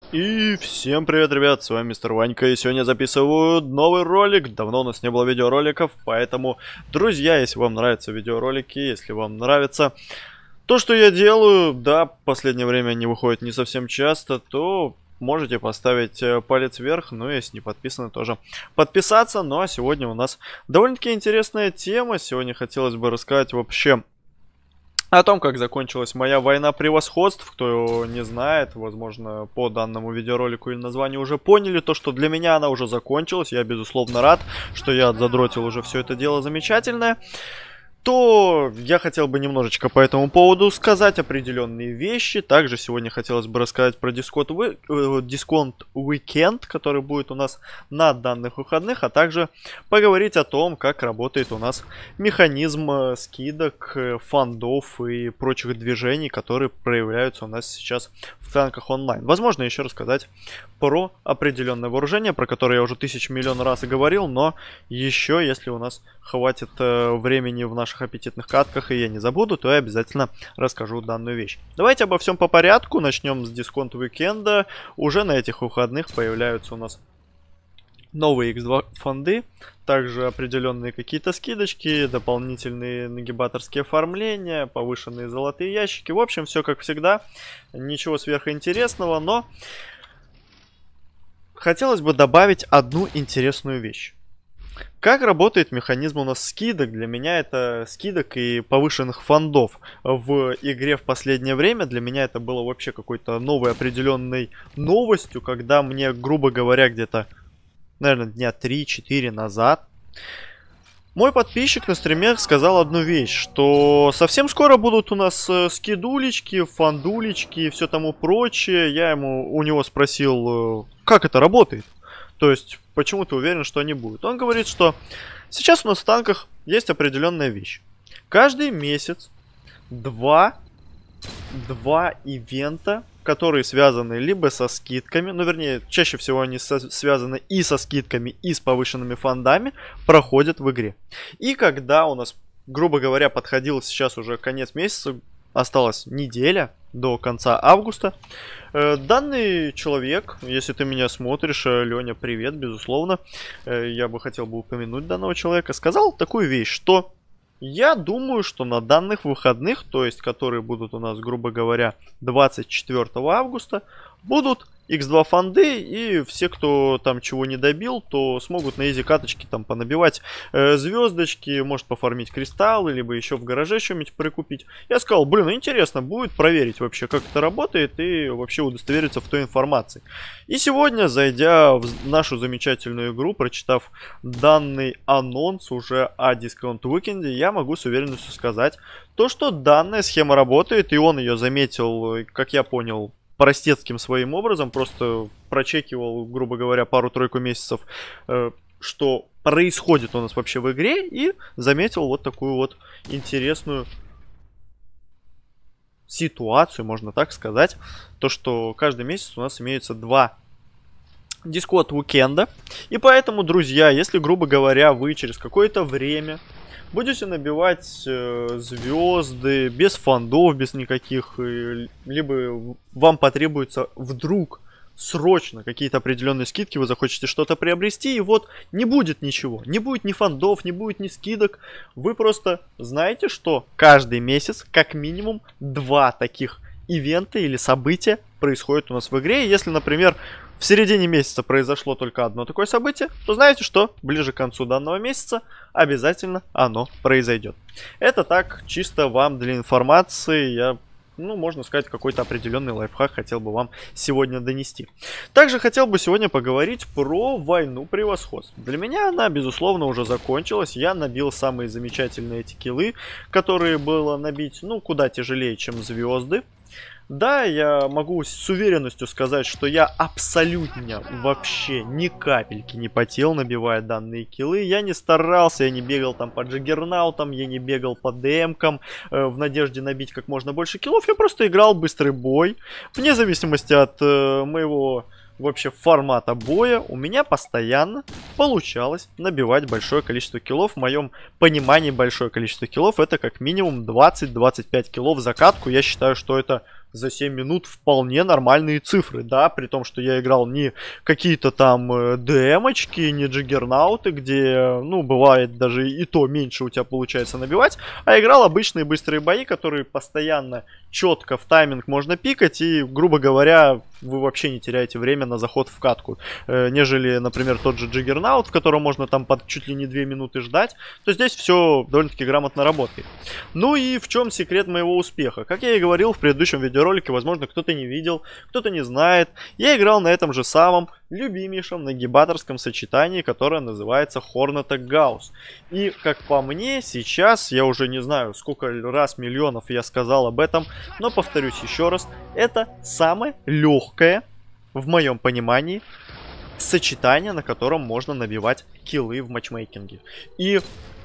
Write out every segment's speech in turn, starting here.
И всем привет, ребят, с вами Мистер Ванька, и сегодня я записываю новый ролик. Давно у нас не было видеороликов, поэтому, друзья, если вам нравятся видеоролики, если вам нравится то, что я делаю, да, в последнее время они выходят не совсем часто, то можете поставить палец вверх, ну, если не подписаны, тоже подписаться. Ну, а сегодня у нас довольно-таки интересная тема. Сегодня хотелось бы рассказать вообще о том, как закончилась моя война превосходств. Кто не знает, возможно, по данному видеоролику или названию уже поняли, то, что для меня она уже закончилась. Я, безусловно, рад, что я задротил уже все это дело замечательное. То я хотел бы немножечко по этому поводу сказать определенные вещи. Также сегодня хотелось бы рассказать про дисконт Weekend, который будет у нас на данных выходных, а также поговорить о том, как работает у нас механизм скидок, фандов и прочих движений, которые проявляются у нас сейчас в танках онлайн. Возможно, еще рассказать про определенное вооружение, про которое я уже миллион раз и говорил, но еще, если у нас хватит времени в наших аппетитных катках, и я не забуду, то я обязательно расскажу данную вещь. Давайте обо всем по порядку. Начнем с дисконт уикенда. Уже на этих выходных появляются у нас новые X2 фонды, также определенные какие-то скидочки, дополнительные нагибаторские оформления, повышенные золотые ящики. В общем, все как всегда. Ничего сверхинтересного, но хотелось бы добавить одну интересную вещь. Как работает механизм у нас скидок? Для меня это скидок и повышенных фондов в игре в последнее время. Для меня это было вообще какой-то новой определенной новостью, когда мне, грубо говоря, где-то, наверное, дня 3-4 назад мой подписчик на стриме сказал одну вещь, что совсем скоро будут у нас скидулечки, фандулечки и все тому прочее. Я у него спросил, как это работает. То есть, почему ты уверен, что они будут? Он говорит, что сейчас у нас в танках есть определенная вещь. Каждый месяц два ивента, которые связаны либо со скидками, ну, вернее, чаще всего они связаны и со скидками, и с повышенными фондами, проходят в игре. И когда у нас, грубо говоря, подходил сейчас уже конец месяца, осталась неделя до конца августа, данный человек, если ты меня смотришь, Леня, привет, безусловно, я бы хотел бы упомянуть данного человека, сказал такую вещь, что я думаю, что на данных выходных, то есть которые будут у нас, грубо говоря, 24 августа, будут X2 фонды, и все, кто там чего не добил, то смогут на изи каточки там понабивать звездочки, может пофармить кристаллы, либо еще в гараже что-нибудь прикупить. Я сказал, блин, ну интересно будет проверить вообще, как это работает, и вообще удостовериться в той информации. И сегодня, зайдя в нашу замечательную игру, прочитав данный анонс уже о дисконт уикенде, я могу с уверенностью сказать, то, что данная схема работает, и он ее заметил, как я понял, простецким своим образом, просто прочекивал, грубо говоря, пару-тройку месяцев, что происходит у нас вообще в игре, и заметил вот такую вот интересную ситуацию, можно так сказать, то, что каждый месяц у нас имеются два дисконт уикенда, и поэтому, друзья, если, грубо говоря, вы через какое-то время будете набивать звезды без фондов, без никаких, либо вам потребуется вдруг срочно какие-то определенные скидки, вы захотите что-то приобрести, и вот не будет ничего, не будет ни фондов, не будет ни скидок. Вы просто знаете, что каждый месяц как минимум два таких ивента или события происходят у нас в игре. И если, например, в середине месяца произошло только одно такое событие, то знаете, что ближе к концу данного месяца обязательно оно произойдет. Это так, чисто вам для информации, я, ну, можно сказать, какой-то определенный лайфхак хотел бы вам сегодня донести. Также хотел бы сегодня поговорить про войну превосходств. Для меня она, безусловно, уже закончилась. Я набил самые замечательные эти киллы, которые было набить, ну, куда тяжелее, чем звезды. Да, я могу с уверенностью сказать, что я абсолютно вообще ни капельки не потел, набивая данные киллы. Я не старался, я не бегал там по джаггернаутам, я не бегал по ДМкам в надежде набить как можно больше киллов. Я просто играл быстрый бой. Вне зависимости от моего вообще формата боя, у меня постоянно получалось набивать большое количество киллов. В моем понимании большое количество киллов — это как минимум 20-25 киллов за катку. Я считаю, что это за 7 минут вполне нормальные цифры, да, при том, что я играл не какие-то там ДМочки, не джиггернауты, где, ну, бывает даже и то меньше у тебя получается набивать, а играл обычные быстрые бои, которые постоянно четко в тайминг можно пикать, и, грубо говоря, вы вообще не теряете время на заход в катку, нежели, например, тот же джиггернаут, в котором можно там под чуть ли не 2 минуты ждать, то здесь все довольно-таки грамотно работает. Ну и в чем секрет моего успеха? Как я и говорил в предыдущем видеоролике, возможно, кто-то не видел, кто-то не знает, я играл на этом же самом любимейшем нагибаторском сочетании, которое называется Hornet Gauss. И, как по мне, сейчас, я уже не знаю, сколько раз миллионов я сказал об этом, но повторюсь еще раз, это самое легкое, в моем понимании, сочетание, на котором можно набивать киллы в матчмейкинге. И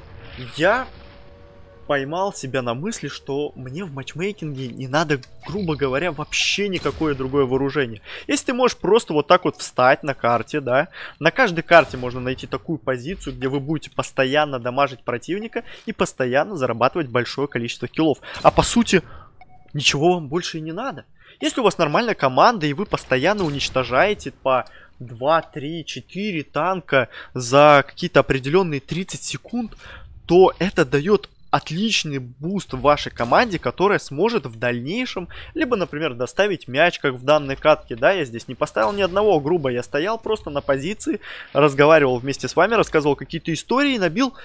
я поймал себя на мысли, что мне в матчмейкинге не надо, грубо говоря, вообще никакое другое вооружение. Если ты можешь просто вот так вот встать на карте, да, на каждой карте можно найти такую позицию, где вы будете постоянно дамажить противника и постоянно зарабатывать большое количество киллов. А по сути, ничего вам больше и не надо. Если у вас нормальная команда и вы постоянно уничтожаете по 2, 3, 4 танка за какие-то определенные 30 секунд, то это дает отличный буст в вашей команде, которая сможет в дальнейшем, либо, например, доставить мяч, как в данной катке, да, я здесь не поставил ни одного, грубо, я стоял просто на позиции, разговаривал вместе с вами, рассказывал какие-то истории и набил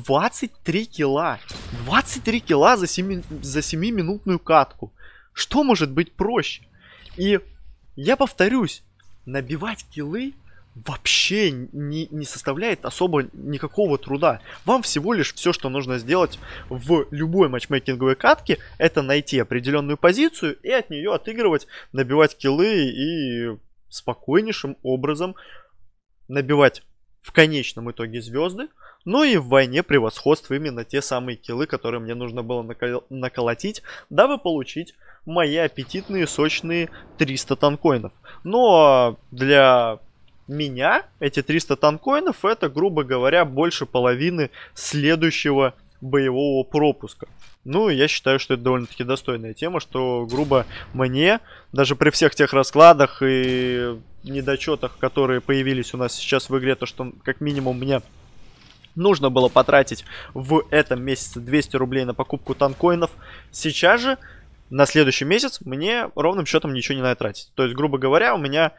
23 килла. 23 килла за 7-минутную катку. Что может быть проще? И я повторюсь, набивать киллы вообще не составляет особо никакого труда. Вам всего лишь все, что нужно сделать в любой матчмейкинговой катке, это найти определенную позицию и от нее отыгрывать, набивать киллы и спокойнейшим образом набивать в конечном итоге звезды. Ну и в войне превосходства именно те самые киллы, которые мне нужно было наколотить, дабы получить мои аппетитные сочные 300 танкоинов. Но для меня эти 300 танкоинов это, грубо говоря, больше половины следующего боевого пропуска. Ну, я считаю, что это довольно-таки достойная тема, что, грубо, мне, даже при всех тех раскладах и недочетах, которые появились у нас сейчас в игре, то, что как минимум мне нужно было потратить в этом месяце 200 рублей на покупку танкоинов, сейчас же, на следующий месяц, мне ровным счетом ничего не надо тратить. То есть, грубо говоря, у меня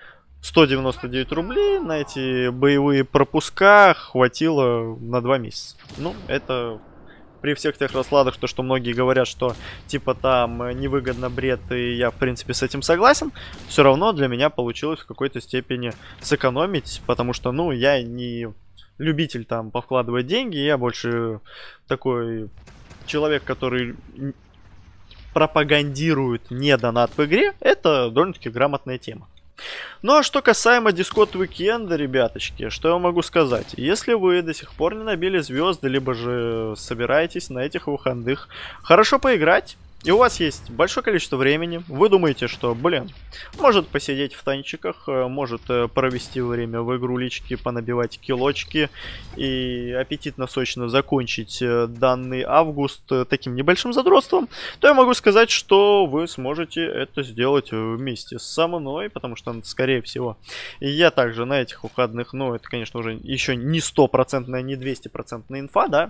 199 рублей на эти боевые пропуска хватило на 2 месяца. Ну, это при всех тех раскладах, то, что многие говорят, что типа там невыгодно бред, и я в принципе с этим согласен, все равно для меня получилось в какой-то степени сэкономить, потому что, ну, я не любитель там повкладывать деньги, я больше такой человек, который пропагандирует не донат в игре, это довольно-таки грамотная тема. Ну а что касаемо Discord Weekend, ребяточки, что я могу сказать? Если вы до сих пор не набили звезды, либо же собираетесь на этих выходных хорошо поиграть, и у вас есть большое количество времени, вы думаете, что, блин, может посидеть в танчиках, может провести время в игрулечке, понабивать килочки и аппетитно-сочно закончить данный август таким небольшим задротством, то я могу сказать, что вы сможете это сделать вместе со мной, потому что, скорее всего, я также на этих выходных, ну, это, конечно, уже еще не 100%, не 200% инфа, да,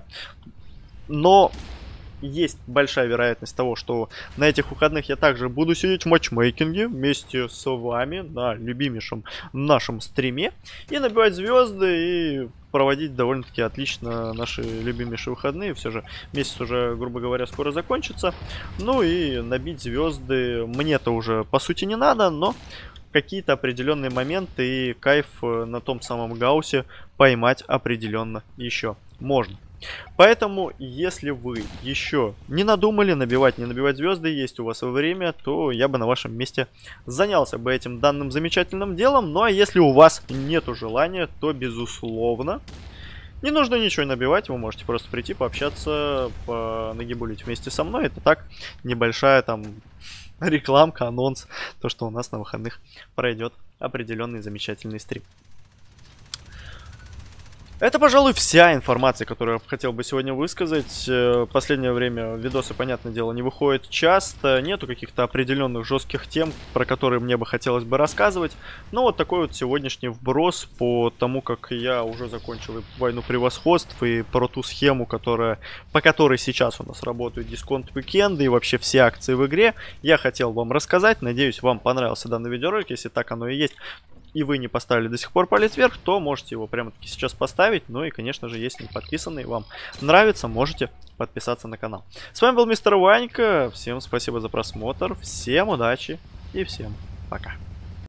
но есть большая вероятность того, что на этих выходных я также буду сидеть в матчмейкинге вместе с вами на любимейшем нашем стриме и набивать звезды и проводить довольно-таки отлично наши любимейшие выходные. Все же месяц уже, грубо говоря, скоро закончится. Ну и набить звезды мне-то уже по сути не надо, но какие-то определенные моменты и кайф на том самом Гауссе поймать определенно еще можно. Поэтому, если вы еще не надумали набивать, не набивать звезды, есть у вас время, то я бы на вашем месте занялся бы этим данным замечательным делом. Ну а если у вас нету желания, то безусловно не нужно ничего набивать, вы можете просто прийти, пообщаться, нагибулить вместе со мной. Это так, небольшая там рекламка, анонс, то, что у нас на выходных пройдет определенный замечательный стрим. Это, пожалуй, вся информация, которую я хотел бы сегодня высказать. Последнее время видосы, понятное дело, не выходят часто. Нету каких-то определенных жестких тем, про которые мне бы хотелось бы рассказывать. Но вот такой вот сегодняшний вброс по тому, как я уже закончил и войну превосходств, и про ту схему, по которой сейчас у нас работают дисконт-уикенды и вообще все акции в игре, я хотел вам рассказать. Надеюсь, вам понравился данный видеоролик. Если так оно и есть, и вы не поставили до сих пор палец вверх, то можете его прямо-таки сейчас поставить. Ну и, конечно же, если не подписаны и вам нравится, можете подписаться на канал. С вами был Мистер Ванька. Всем спасибо за просмотр, всем удачи и всем пока.